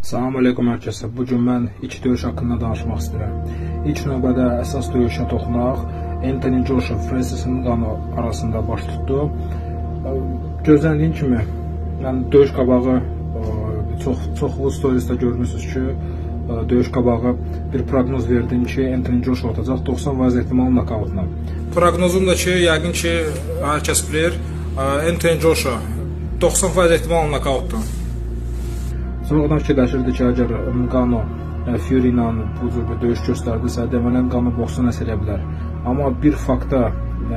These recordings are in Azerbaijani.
Salam aleykum hər kəsə. Bugün mən iki döyüş haqqında danışmaq istəyirəm. İlk növbədə əsas döyüşə toxunaq. Anthony Joshua, Francis Ngannou arasında baş tutdu. Gözləndiyin kimi, yəni döyüş qabağı çoxlu storiesdə görmüsünüz ki, döyüş qabağı bir proqnoz verdim ki, Anthony Joshua atacaq 90% ehtimal nokautla. Proqnozum da ki, yəqin ki, hər kəs bilir, Anthony Joshua 90% ehtimal nokautla. Sonradan fikirləşirdi ki, əgər Ngannou Fury ilə bu cür bir döyüş göstərdirsə, deməli Ngannou boksu nəsə edə bilər. Amma bir fakta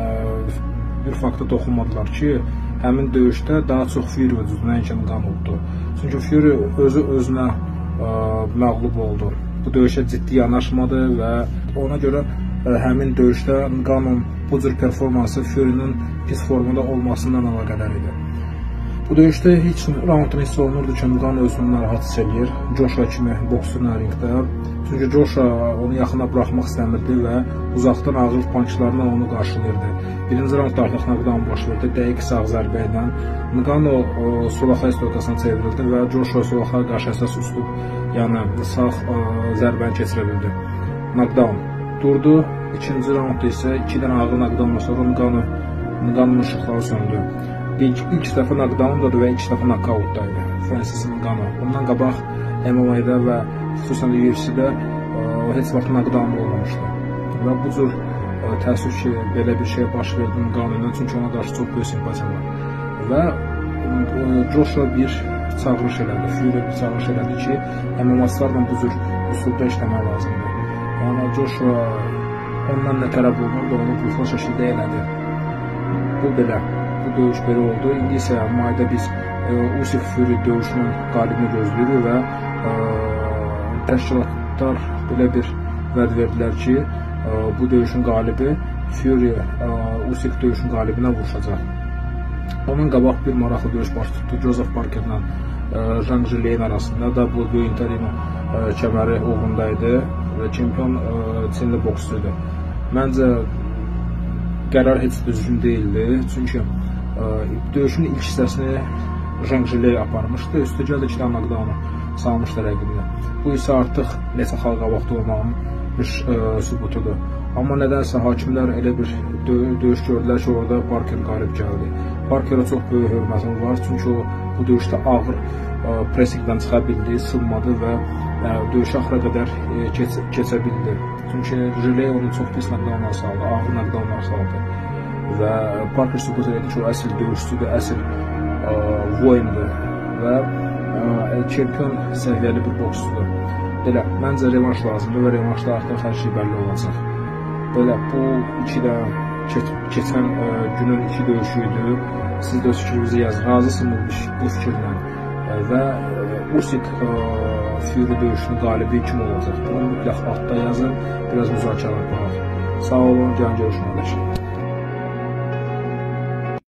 toxunmadılar ki, həmin döyüşdə daha çox Fury vücudu, nəinki Ngannou-dur. Çünki Fury özünə məğlub oldu. Bu döyüşə ciddi yanaşmadı və ona görə həmin döyüşdə Ngannou bu cür performansı Fury'nin pis formada olmasından əlaqədar idi. Bu döyüşdə heç raundun hiss olunurdu ki, Ngannou özünü narahat hiss edir, Joshua kimi boksturla ringdə. Çünki Joshua onu yaxına buraxmaq istəmirdi və uzaqdan ağır punchlarla onu qarşılayırdı. Birinci raundda artıq knockdown baş verdi, dəqiq sağ zərbə ilə. Ngannou solaxa istokasına çevrildi və Joshua solaxa qarşı əsas üslub, yəni sağ zərbəni keçirə bildi. Knockdown durdu. İkinci raundda isə 2-dən ağır knockdowndan sonra Ngannou işıqları söndü. İlk dəfə knockdowndadır və ilk dəfə knockoutdaydı Francis Ngannou. Bundan qabaq MMA-da və xüsusən də UFC-də heç vaxt knockdown olmamışdı. Və bu cür təəssüf ki, belə bir şey baş verdi Ngannou-dan, çünki ona qarşı çox böyük simpatiyam var. Və Joshua bir çağırış elədi, Fury bir çağırış elədi ki, MMA-çılarla bu cür üsulda işləmək lazımdır. Yəni Joshua ondan nə tərəf olunurdu, onu brutal şəkildə elədi. Bu belə. Bu döyüş belə oldu. İndi isə mayda biz Usyk Fury döyüşünün qalibini gözləyirik və təşkilatlar belə bir vəd verdilər ki, bu döyüşün qalibi Fury Usyk döyüşün qalibinə vuruşacaq. Onun qabaq bir maraqlı döyüş baş tutdu. Joseph Parkerlə Zhang Zhileyin arasında da bu Interino kəməri uğrundaydı və çempion Çinli boksçudur. Məncə qərar heç düzgün deyildi. Çünki döyüşün ilk hissəsini Zhang Zhilei aparmışdı. Üstəgəl də 2 dənə knockdownu salmışdı rəqibinə. Bu isə artıq neçə xal qabaqda olmağın bir sübutudur. Amma nədənsə hakimlər elə bir döyüş gördülər ki, orada Parker qalib gəldi. Parker'a çox böyük hörmətim var. Çünki o bu döyüşdə ağır pressingdən çıxa bildi, sınmadı və döyüş axıra qədər keçə bildi. Çünki Zhilei onu çox pis knockdownlar saldı, ağır knockdownlar saldı. Və Parker sübut edir ki, o əsl döyüşçüdür, əsl voyindir və çempion səviyyəli bir boksçudur. Belə, məncə revanş lazımdır və revanşda artıq hər şey bəlli olacaq. Belə, bu keçən günün 2 döyüşü idi. Siz də öz fikrinizi yazın, razısınız bu fikirlə və Usyk Fury döyüşünün qalibi kim olacaq? Bunu mütləq altda yazın, biraz müzakirə aparaq. Sağ olun, gəlin görüşmək.